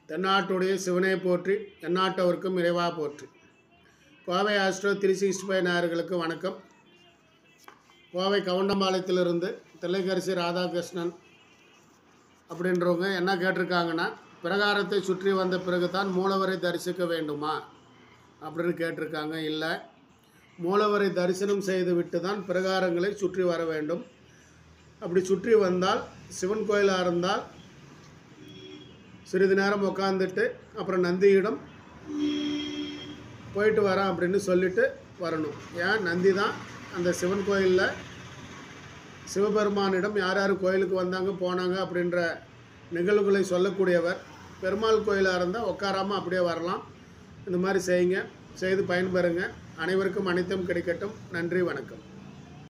தென்னாட்டுடைய சிவனை போற்றி, தென்னாட்டவருக்கும் இறைவா போற்றி. கோவை ஆஸ்ட்ரோ 365 நேயர்களுக்கு வணக்கம். கோவை கவுண்டம்பாளையத்திலிருந்து தில்லைக்கரிசி ராதாகிருஷ்ணன் அப்படின்றவங்க என்ன கேட்டிருக்காங்கன்னா, பிரகாரத்தை சுற்றி வந்த பிறகு தான் மூலவரை தரிசிக்க வேண்டுமா அப்படின்னு கேட்டிருக்காங்க. இல்லை, மூலவரை தரிசனம் செய்து விட்டு தான் பிரகாரங்களை சுற்றி வர வேண்டும். அப்படி சுற்றி வந்தால் சிவன் கோயிலாக இருந்தால் சிறிது நேரம் உட்காந்துட்டு அப்புறம் நந்தியிடம் போயிட்டு வரேன் அப்படின்னு சொல்லிட்டு வரணும். ஏன், நந்தி தான் அந்த சிவன் கோயிலில் சிவபெருமானிடம் யார் யார் கோயிலுக்கு வந்தாங்க போனாங்க அப்படின்ற நிகழ்வுகளை சொல்லக்கூடியவர். பெருமாள் கோயிலாக இருந்தால் உட்காராமல் அப்படியே வரலாம். இந்த மாதிரி செய்யுங்க, செய்து பயன்பெறுங்க. அனைவருக்கும் அனைத்தும் கிடைக்கட்டும். நன்றி, வணக்கம்.